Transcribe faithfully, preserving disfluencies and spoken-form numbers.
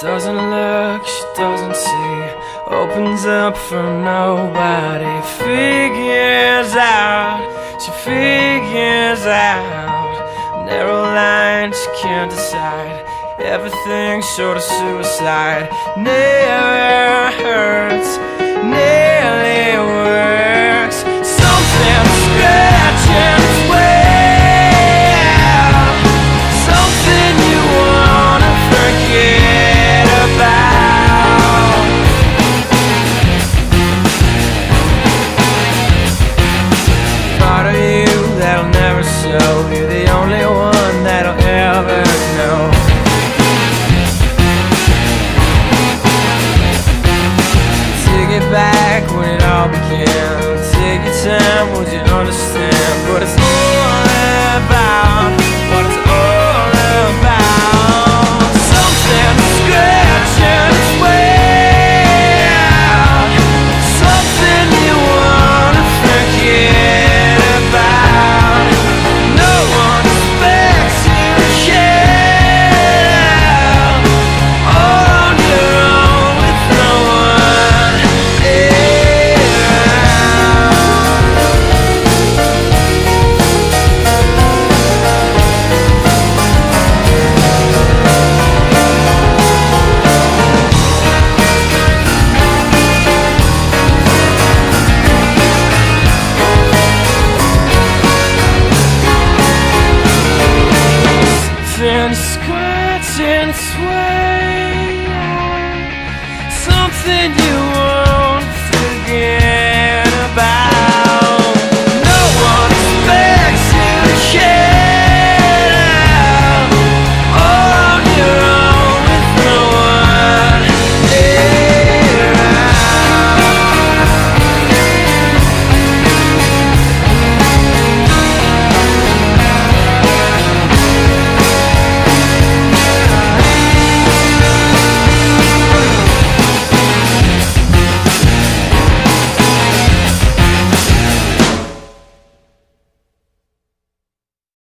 Doesn't look, she doesn't see, opens up for nobody. Figures out, she figures out. Narrow line, she can't decide. Everything short of suicide. Never hurts, nearly works. Something scratching its way out. Something you wanna forget about. Part of you that'll never show. You're the only one that'll ever know. Take it back when it all began. Take your time, would you understand? But it's all about what it's all about. Something scratching its way out. Something you wanna forget about. No one expects you to care. All on your own with no one something scratching its way out. Something you